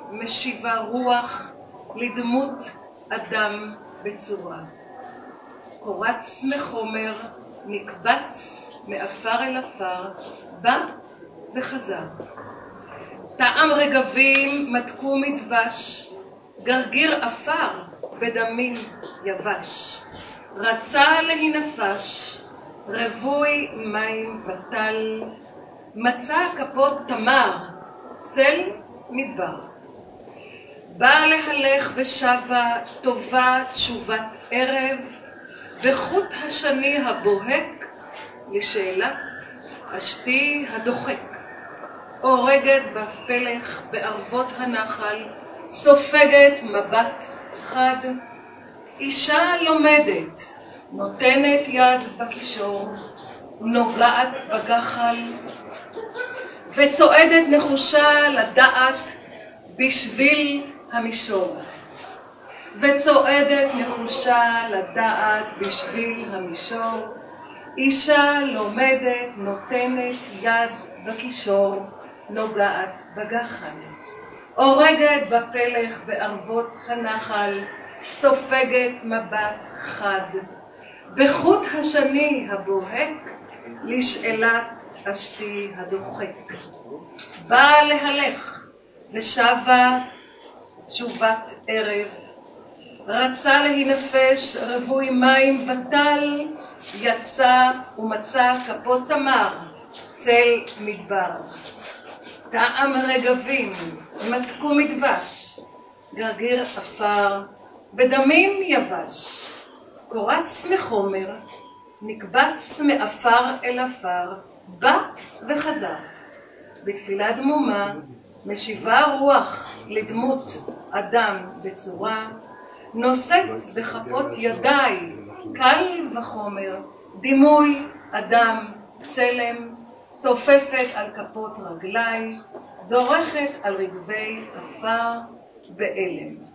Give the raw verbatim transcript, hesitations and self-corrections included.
משיבה רוח לדמות אדם בצורה. קורץ מחומר, נקבץ מאפר אל אפר, בא וחזר. טעם רגבים מתקו מדבש, גרגיר אפר בדמים יבש. רצה להינפש, רווי מים וטל, מצא כפות תמר, צל מדבר. בא להלך ושבה, טובה תשובת ערב, בחוט השני הבוהק, לשאלת אשתי הדוחק. אורגת בפלך בערבות הנחל, סופגת מבט חד. אישה לומדת, נותנת יד בקישור, נוגעת בגחל, וצועדת נחושה לדעת בשביל המישור. וצועדת נחושה לדעת בשביל המישור. אישה לומדת, נותנת יד בקישור, נוגעת בגחל. אורגת בפלך בערבות הנחל, סופגת מבט חד. בחוט השני הבוהק, לשאלת אשתי הדוחק. באה להלך ושבה תשובת ערב. רצה להינפש רווי מים וטל, יצא ומצא כפות תמר, צל מדבר. טעם רגבים מתקו מדבש, גרגיר אפר בדמים יבש. קורץ מחומר, נקבץ מאפר אל אפר, בא וחזר. בתפילה דמומה משיבה רוח לדמות אדם בצורה, נושאת בכפות ידיי קל וחומר, דימוי אדם צלם, תופפת על כפות רגליי, דורכת על רגבי אפר באלם.